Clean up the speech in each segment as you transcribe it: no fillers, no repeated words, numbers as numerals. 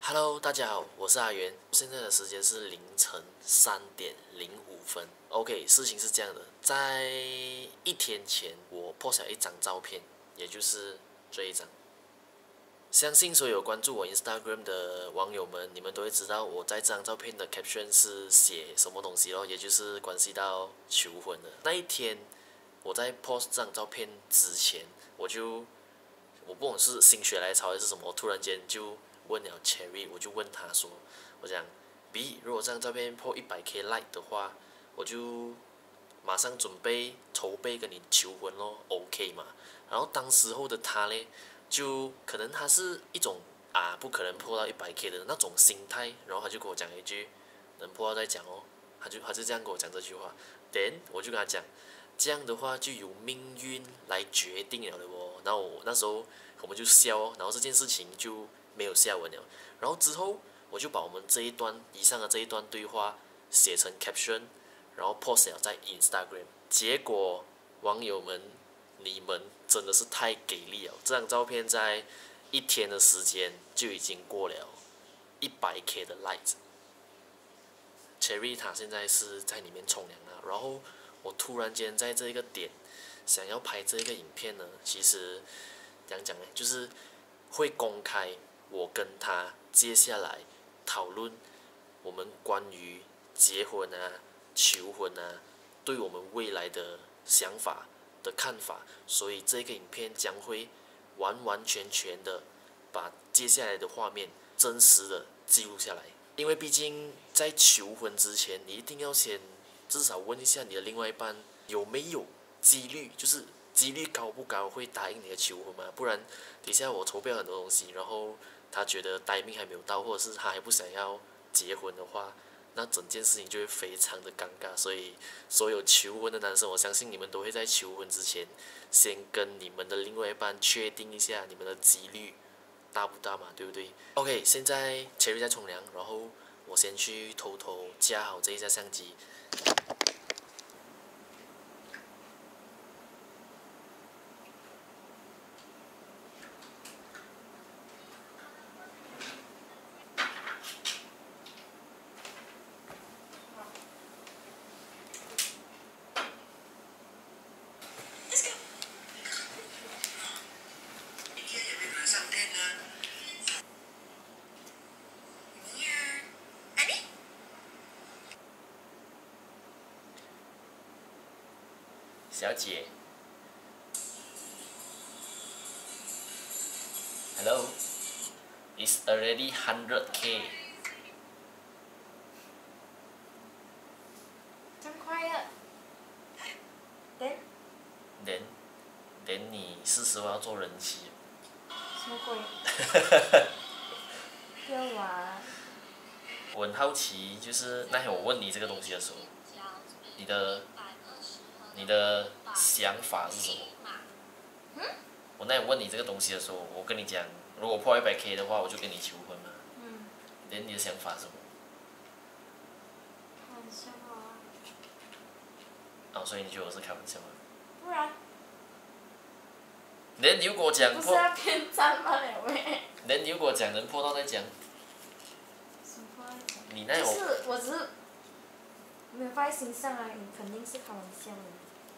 Hello，大家好，我是阿元。现在的时间是凌晨3:05。OK，事情是这样的，在1天前我 po 了一张照片，也就是这一张。相信所有关注我 Instagram 的网友们，你们都会知道我在这张照片的 caption 是写什么东西咯，也就是关系到求婚的。那一天，我在 post 这张照片之前，我不懂是心血来潮还是什么，突然间就问了 Cherry，我就问他说，我讲 B， 如果这张照片破100K like 的话，我就马上准备筹备跟你求婚咯 ，OK 嘛？然后当时候的他呢，就可能他是一种不可能破到100K 的那种心态，然后他就跟我讲一句，能破到再讲哦，他就这样跟我讲这句话，then 我就跟他讲，这样的话就由命运来决定了的哦。然后那时候我们就笑哦，然后这件事情就没有下文了。然后之后我就把我们以上的这一段对话写成 caption，然后 post 了在 Instagram。结果网友们，你们真的是太给力了！这张照片在1天的时间就已经过了100K 的 like。Cherry 她现在是在里面冲凉了，然后我突然间在这一个点想要拍这个影片呢，其实怎样讲呢，就是会公开我跟他接下来讨论我们关于结婚求婚对我们未来的想法的看法，所以这个影片将会完完全全的把接下来的画面真实的记录下来。因为毕竟在求婚之前，你一定要先至少问一下你的另外一半有没有几率，就是几率高不高会答应你的求婚嘛？不然底下我筹备了很多东西，然后他觉得timing还没有到，或者是他还不想要结婚的话，那整件事情就会非常的尴尬。所以所有求婚的男生，我相信你们都会在求婚之前先跟你们的另外一半确定一下你们的几率大不大嘛，对不对 ？OK， 现在 Cherry 在冲凉，然后我先去偷偷架好这一架相机。小姐 ，Hello， it's already 100K。 这么快啊？then then 你是时候要做人妻。 什么鬼？不要玩。 我很好奇，就是那天我问你这个东西的时候，你的想法是什么？我那天问你这个东西的时候，我跟你讲，如果破100K 的话，我就跟你求婚嘛。连你的想法是什么？ 开玩笑啊。 所以你觉得我是开玩笑吗？ 不然。 连如果讲破， 不是要骗赞吗？两位。 连如果讲能破到再讲。 什么话？ 你那就是我只是没有放在心上啊，你肯定是开玩笑的。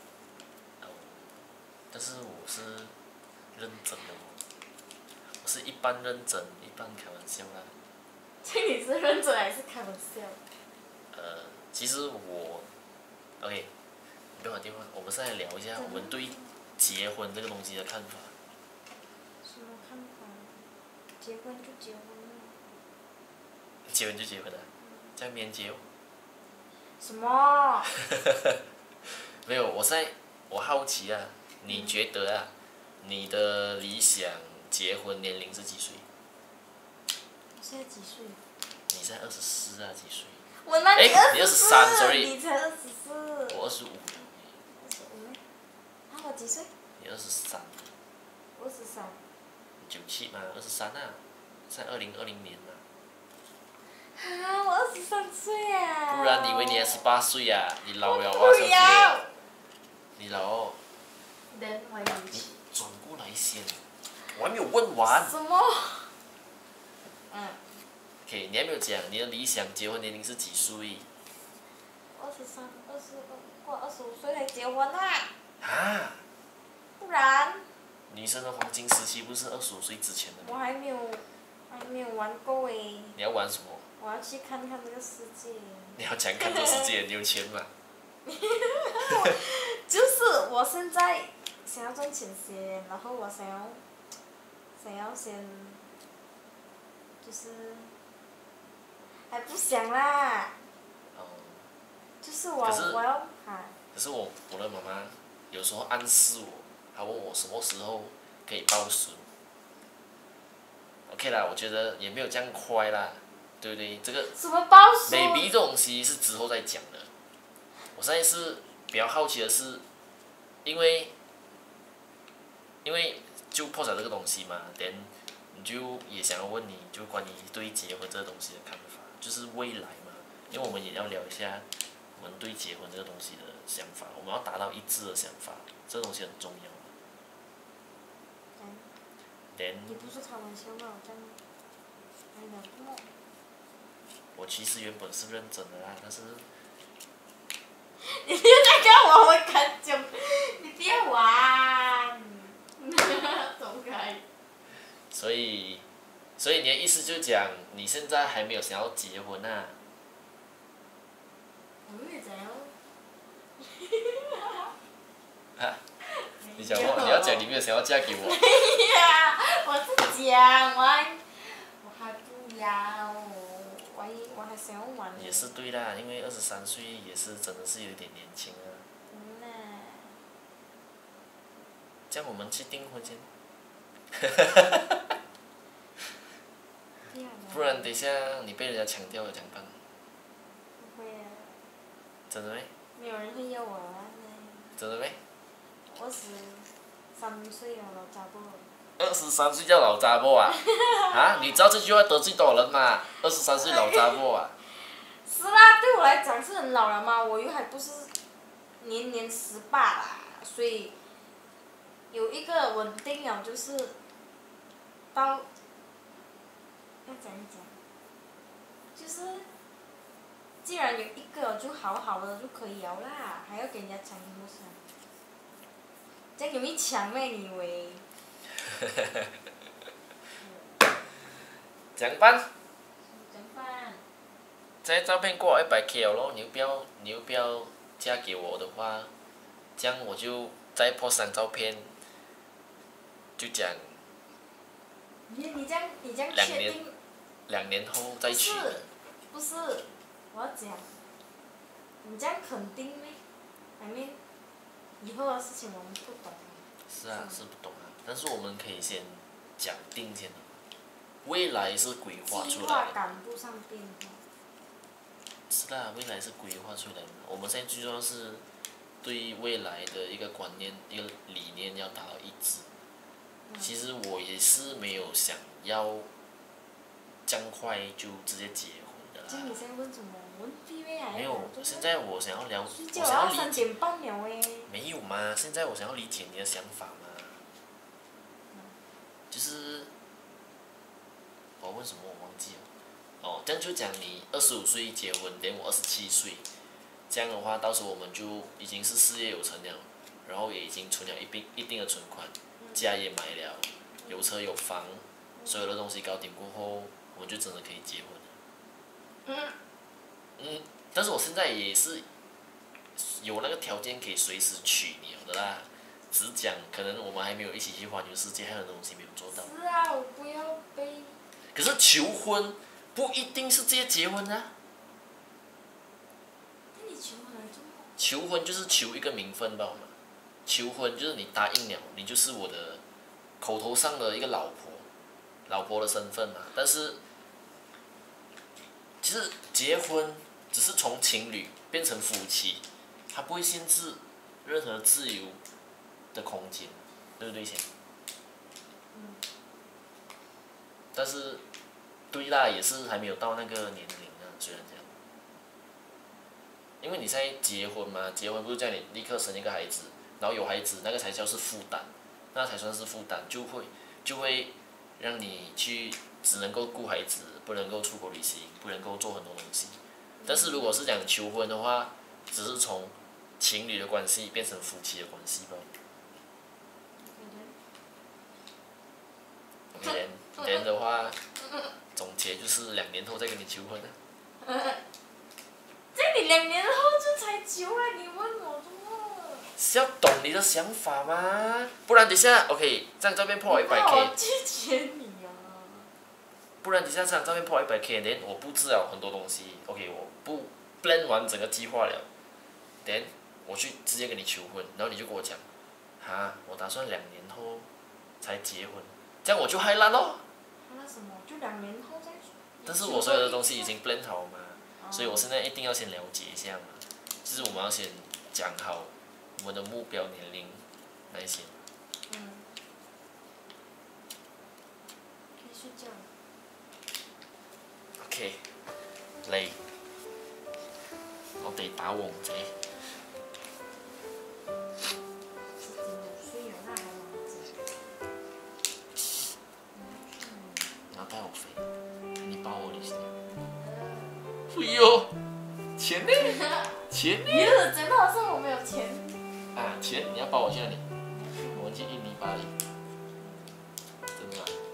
但是我是认真的我是一半认真，一半开玩笑啦。 这你是认真还是开玩笑？ 其实我 ，OK， 你不要打电话，我们现在聊一下我们对结婚这个东西的看法。 什么看法？结婚就结婚了。 结婚就结婚了，这样免结哦。 什么？ 没有，我好奇啊，你觉得你的理想结婚年龄是几岁？ 我现在几岁？ 你现在24啊，几岁？ 我那你你23 sorry 你才24。 我25。 25咩？我几岁？ 你23。 我13。 97嘛，23啊，在2020年嘛。 我23岁啊！ 不然你以为你还18岁啊？你老了啊， 我不小姐。 要。 你老哦。 then 我你转过来先，我还没有问完。 什么？ OK， 你还没有讲你的理想结婚年龄是几岁？ 23、22，过25岁才结婚啊！ 啊？ 不然女生的黄金时期不是25岁之前的我吗？ 还没有玩够诶， 你要玩什么？ 我要去看看这个世界。 你要讲看这世界，你有钱嘛？ 就是我现在想要赚钱先，然后我想要先，就是还不想啦， 哦。 就是我可是我要啊， 可是我的妈妈有时候暗示我，她问我什么时候可以抱孙。OK 啦，我觉得也没有这样快啦，对不对？这个什么包叔？ maybe 这种东西是之后再讲的。我现在是比较好奇的是，因为就破产这个东西嘛，then 你就也想要问你，就关于对结婚这个东西的看法，就是未来嘛，因为我们也要聊一下我们对结婚这个东西的想法，我们要达到一致的想法，这个东西很重要。then 你不是开玩笑吗？我这样，哎呀，不。 我其实原本是认真的啦，但是你不要再跟我玩感情，你不要玩，走开。 所以你的意思就讲你现在还没有想要结婚啊？ 我没有想要。 啊？你讲我，你要讲你没有想要嫁给我？ 哎呀，我是讲我还不要，我还想要玩。 也是对啦，因为23岁也是真的是有点年轻啊。 呐。 这样我们去订婚先。不然等一下你被人家抢掉了怎么办？ 不会啊。 真的没？ 没有人会要我啊！ 真的没 23岁了，老查甫。 23岁叫老查某啊？啊？你知道这句话得罪多少人吗？23岁老查某啊？ 是啦，对我来讲是很老了嘛，我又还不是年18啦，所以有一个稳定了就是到要怎样讲，就是既然有一个就好好的就可以了啦，还要给人家抢什么抢？这样容易抢咩？你以为？ 怎样办？ 怎么办？ 这照片过了100K 了咯，你又不要嫁给我的话，这样我就再 po 3照片，就讲你这样确定？ 2年后再娶。 不是，我要讲，你这样肯定咩？I mean，以后的事情我们不懂。 是啊，是不懂啊，但是我们可以先讲定先的，未来是规划计出来的。 划赶不上变化。 是啦，未来是规划出来的。我们现在最重要是对未来的一个观念、一个理念要达到一致。其实我也是没有想要这样快就直接结婚的啦。 这你在问什么？问屁咩啊？ 没有，现在我想要了， 睡我觉要3 想要理解。 点半了诶。 没有嘛，现在我想要理解你的想法嘛。就是我问什么我忘记了。哦，这样就讲你25岁结婚，连我27岁，这样的话，到时候我们就已经是事业有成了，然后也已经存了一定的存款，家也买了，有车有房，所有的东西搞定过后，我们就真的可以结婚了。但是我现在也是有那个条件可以随时娶你了的啦，只是讲可能我们还没有一起去环游世界，还有东西没有做到。 是啊，我不要被。 可是求婚不一定是直接结婚啊。 那你求婚来做么？ 求婚就是求一个名分吧嘛，求婚就是你答应了，你就是我的口头上的一个老婆的身份嘛。但是其实结婚只是从情侣变成夫妻，它不会限制任何自由的空间，对不对先？但是对啦，也是还没有到那个年龄啊，虽然这样。因为你现在结婚嘛，结婚不是叫你立刻生一个孩子，然后有孩子那个才叫是负担，那才算是负担，就会让你去只能够顾孩子， 不能够出国旅行，不能够做很多东西。但是如果是讲求婚的话，只是从情侣的关系变成夫妻的关系吧。OK， then 的话，总结就是2年后再跟你求婚啊。 这你2年后就才求了，你问我什么？ 是要懂你的想法吗？不然等下 OK， 这张照片破了100K。 我拒绝你啊！ 不然等下这张照片破了100K， 连我布置了很多东西 ，OK， 我不 plan 完整个计划了，then 我去直接跟你求婚，然后你就跟我讲，哈，我打算2年后才结婚，这样我就嗨烂咯。 那什么，就2年后再。 但是我所有的东西已经 plan 好嘛，所以我现在一定要先了解一下嘛，就是我们要先讲好我们的目标年龄那一些。 可以睡觉了。 OK， 累，我得打王者。你要带我飞，你抱我旅行。哎呦，钱呢？钱呢？ 真的好像我没有钱。 啊，钱，你要抱我去哪里？我们去印尼巴黎。真的啊。